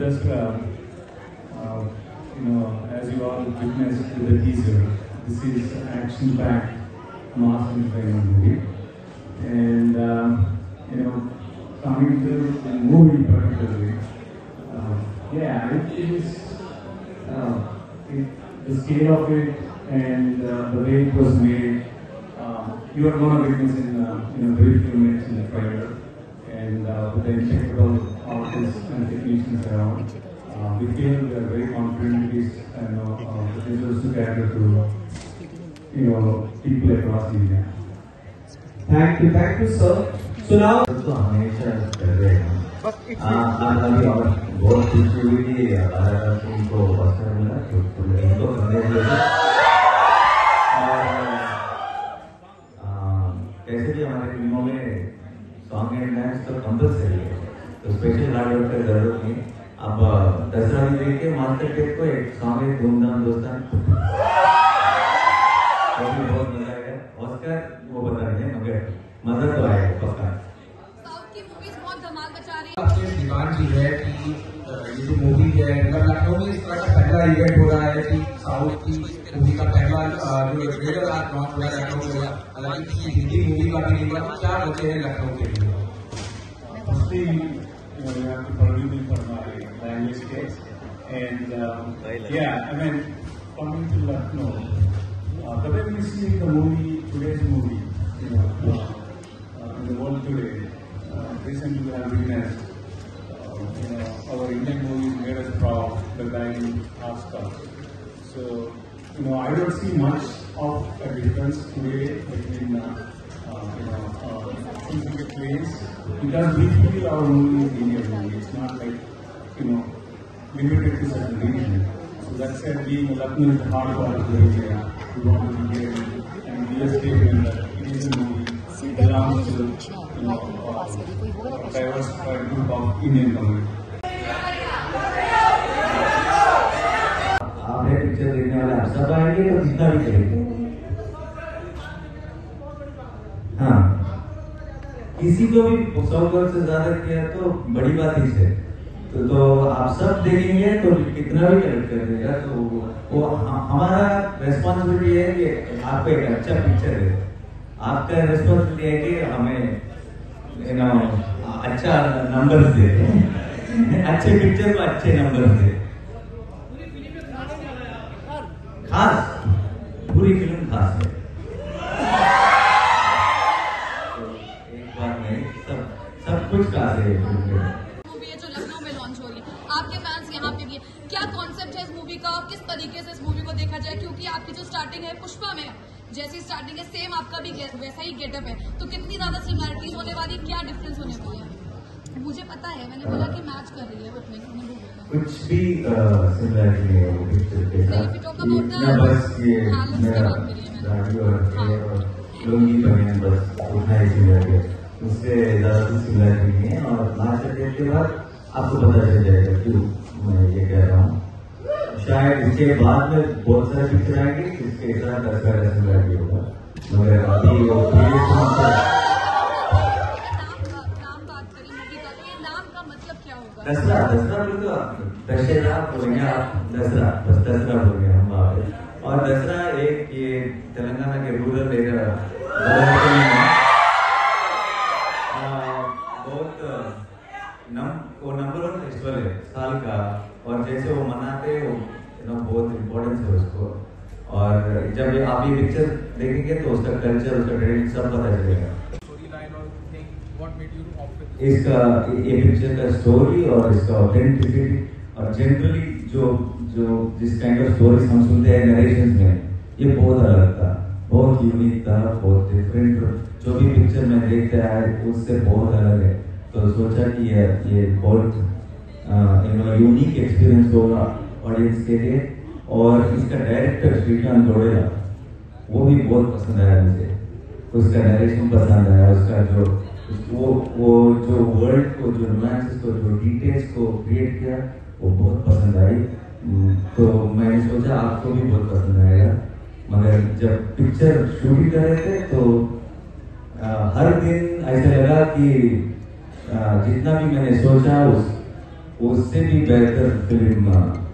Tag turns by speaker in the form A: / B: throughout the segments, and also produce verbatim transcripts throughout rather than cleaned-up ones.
A: just, uh, uh, you know, as you all witnessed with the teaser, this is action-packed, mass-inspiring movie. And, um, you know, coming to the movie particularly, uh, yeah, it, it is, uh, it, the scale of it and uh, the way it was made, uh, you are going to witness in, uh, you know, very few minutes in the trailer. And uh, with the impeccable artists and technicians around, uh, we feel we are very confident it is, you know, uh, the visuals to cater to, you know, people across India.
B: Thank you, thank you, sir. So now,
C: तो हमेशा कर रहे हैं। आज अभी और बहुत खुशी हुई कि हमारा उनको ऑस्कर मिला, तो उनको कंग्रेचुलेशन। और कैसे भी हमारे फिल्मों में सॉन्ग एंड डांस तो कंपल्सरी है, तो स्पेशल हार्ड वर्क की जरूरत नहीं। अब दसरा भी देख के मास्टर टेप को एक सॉन्ग है धूमधाम दोस्तान, वो भी बहुत मजा आएगा। ऑस्कर वो बता रहे हैं मगर मजा तो आएगा पक्का।
D: साउथ की मूवीज बहुत धमाल मचा रही है।
B: आपसे डिमांड की है कि ये जो मूवी है, मतलब लखनऊ में इस तरह का पहला इवेंट हो रहा है कि साउथ की मूवी का पहला जो ट्रेलर आज लॉन्च हो रहा है लखनऊ में, हालांकि हिंदी मूवी का भी नहीं हुआ, तो क्या वजह है लखनऊ के लिए?
A: Firstly, you know, you have to forgive me for my language case. And um, yeah, I mean, coming to Lucknow, uh, the way we see the movie, today's movie, you know, uh, uh, in the world today, uh, recently we have witnessed, uh, you know, our Indian movies made us proud by buying Oscar. So, you know, I don't see much of a difference today between, uh, uh, you know, uh, physical plays, because we feel our movie is Indian movie. It's not like, you know, limited to certain region. So that said, being Lucknow is the heart of the area, we want to be here and be a statement that it is a movie. It belongs to, you know, uh, a diversified group of Indian community.
C: आप ये picture देखने वाले आप सब आएंगे तो जितना भी करेंगे। हाँ, किसी को भी सौ करोड़ से ज्यादा किया तो बड़ी बात ही है। तो, तो आप सब देखेंगे तो कितना भी कलेक्ट कर देगा, तो वो हमारा रेस्पॉन्सिबिलिटी है कि आपको एक अच्छा पिक्चर है। आपका रेस्पॉन्सिबिलिटी है कि हमें यू नो अच्छा नंबर्स दे, अच्छे पिक्चर को अच्छे नंबर्स दे। खास पूरी फिल्म खास है, तो एक बात नहीं, सब सब कुछ खास है।
D: मूवी है जो लखनऊ में लॉन्च हो रही है, आपके फैंस यहाँ पे भी है, क्या कॉन्सेप्ट है इस मूवी का, किस तरीके से इस मूवी को देखा जाए? क्योंकि आपकी जो स्टार्टिंग है पुष्पा में जैसी स्टार्टिंग है, सेम आपका भी वैसा ही गेटअप है, तो कितनी ज्यादा सिमिलरिटीज होने वाली, क्या डिफरेंस होने वाला है? मुझे पता है, मैंने बोला कि मैच कर रही है अपने
C: कुछ भी सिमिलरिटी नहीं है वो पिक्चर के साथ, बस ये गाड़ी और लुंगी पहने बस उतना ही सिमिलरिटी है, उससे ज्यादा कुछ सिमिलरिटी नहीं है। और मास्टर टेप के बाद आपको पता चल जाएगा क्यों मैं ये कह रहा हूँ। शायद इसके बाद में बहुत सारे पिक्चर आएंगे जिसके साथ दस का सिमिलरिटी होगा, मगर अभी वो दसरा दसरा बोल तो दशहरा बोलेंगे आप, दसरा बस दसरा बोलेंगे हम वहाँ पे। और दसरा एक ये तेलंगाना के रूरल एरिया बहुत नम वो नंबर वन फेस्टिवल है साल का, और जैसे वो मनाते हैं वो यू नो बहुत इम्पोर्टेंस है उसको। और जब आप ये पिक्चर देखेंगे तो उसका कल्चर, उसका ट्रेडिशन सब पता चलेगा। इसका ये पिक्चर का स्टोरी और इसका ऑथेंटिसिटी, और जनरली जो जो जिस काइंड ऑफ स्टोरीज हम सुनते हैं नरेशंस में, ये बहुत अलग था, बहुत यूनिक था, बहुत डिफरेंट। जो भी पिक्चर में देखते आए उससे बहुत अलग है, तो सोचा कि ये ये बहुत यू नो यूनिक एक्सपीरियंस होगा ऑडियंस के लिए। और इसका डायरेक्टर श्रीकांत जोड़ेला वो भी बहुत पसंद आया मुझे, उसका नरेशन पसंद आया, उसका जो वो वो जो वर्ल्ड को, जो रोमांस को, जो डिटेल्स को क्रिएट किया वो बहुत पसंद आई। तो मैंने सोचा आपको भी बहुत पसंद आएगा। मगर जब पिक्चर शूटिंग कर रहे थे तो आ, हर दिन ऐसा लगा कि आ, जितना भी मैंने सोचा उस उससे भी बेहतर फिल्म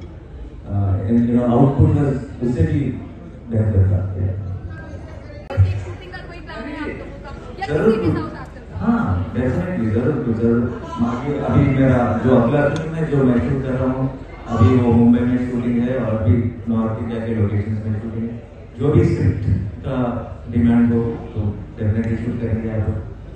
C: आउटपुट उससे भी बेहतर था।
D: शूटिंग का कोई प्लान है आप लोगों का या
C: जरूर।
D: किसी के साथ एक्टर का?
C: हाँ डेफिनेटली जरूर जरूर। बाकी अभी मेरा जो अगला फिल्म है जो मैं शूट कर रहा हूँ अभी वो मुंबई में शूटिंग है और अभी नॉर्थ इंडिया के लोकेशन में शूटिंग है। जो भी स्क्रिप्ट का डिमांड हो तो डेफिनेटली शूट करेंगे आप।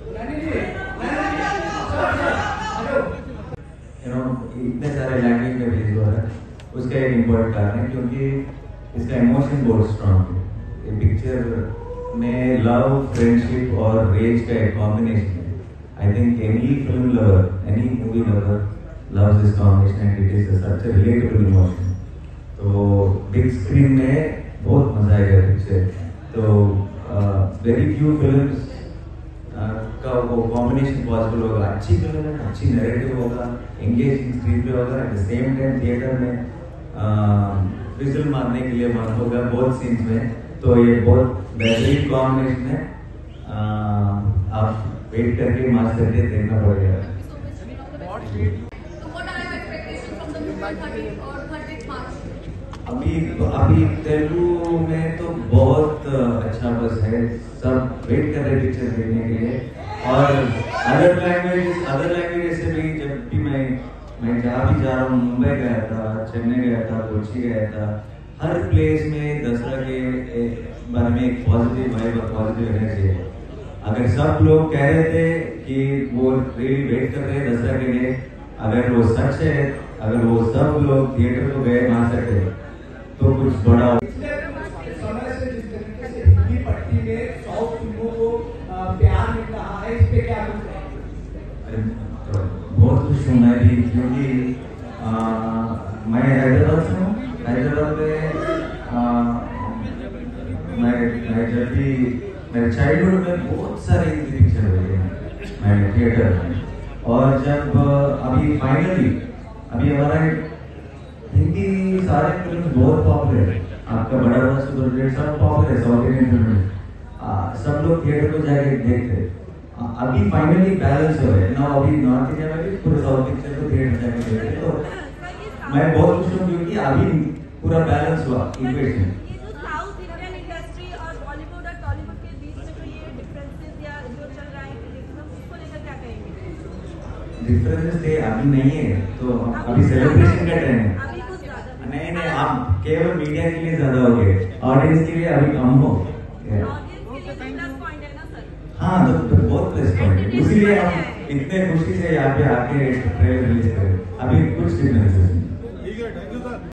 C: यू नो इतने सारे लैंग्वेज में रिलीज हुआ है उसका एक इम्पोर्टेंट कारण है क्योंकि इसका इमोशन बहुत स्ट्रॉन्ग है। ये पिक्चर में लव फ्रेंडशिप और रेज का एक कॉम्बिनेशन है। I think any film lover any movie lover loves this combination and it is a, such a relatable emotion. तो बिग स्क्रीन में बहुत मजा आएगा पिक्चर। तो वेरी फ्यू फिल्म्स का वो कॉम्बिनेशन पॉसिबल होगा। अच्छी फिल्म है, अच्छी नैरेटिव होगा, एंगेजिंग स्क्रीन पे होगा, at the same time theatre में विजिल मारने के लिए मन होगा बहुत सीन्स में। तो ये बहुत बेहतरीन कॉम्बिनेशन है। आप वेट करके मार्च करके देखना पड़ेगा। अभी अभी तेलुगु में तो बहुत अच्छा बस है, सब वेट कर रहे पिक्चर देखने के लिए। और अदर लैंग्वेज अदर लैंग्वेज से भी जब भी मैं मैं जहाँ भी जा रहा हूँ, मुंबई गया था, चेन्नई गया था, कोची गया था, हर प्लेस में दसरा के बारे में एक पॉजिटिव वाइब और पॉजिटिव एनर्जी है। अगर सब लोग कह रहे थे कि वो रियली वेट कर रहे हैं दसरा के लिए, अगर वो सच है, अगर वो सब लोग थिएटर को गए वहां सके तो कुछ बड़ा
B: समय से जिस तरीके से हिंदी पट्टी में साउथ फिल्मों को प्यार मिल रहा है, इस पे क्या कुछ
C: अरे बहुत खुश हूँ मैं भी क्योंकि आ, मैं हैदराबाद से हूँ। हैदराबाद में आ, मैं मैं जब भी मेरे चाइल्डहुड में बहुत सारे हिंदी पिक्चर हुए हैं मैंने थिएटर में। और जब अभी फाइनली अभी हमारा हिंदी सारे फिल्म बहुत पॉपुलर है। आपका बड़ा बड़ा सुपर हिट सब पॉपुलर है साउथ इंडियन फिल्म में। सब लोग थिएटर को जाके देखते हैं। अभी फाइनली बैलेंस हो रहा है ना। अभी नॉर्थ इंडिया में भी पूरे साउथ पिक्चर को थिएटर जाके देखते हैं। तो मैं बहुत खुश हूँ क्योंकि अभी पूरा बैलेंस हुआ इक्वेशन।
E: साउथ इंडियन इंडस्ट्री और बॉलीवुड और टॉलीवुड के बीच में जो ये डिफरेंसेस या जो चल रहा है उसको लेकर क्या कहेंगे?
C: डिफरेंसेस थे अभी नहीं है, तो अभी सेलिब्रेशन का टाइम है।
E: अभी कुछ ज्यादा
C: नहीं नहीं आप केवल मीडिया के लिए ज्यादा हो गए, ऑडियंस के लिए अभी कम हो।
E: ऑडियंस के लिए प्लस पॉइंट है ना सर?
C: हाँ तो, तो बहुत प्लस पॉइंट है, इसीलिए हम इतने खुशी से यहाँ पे आके ट्रेलर रिलीज करें। अभी कुछ डिफरेंसेस नहीं।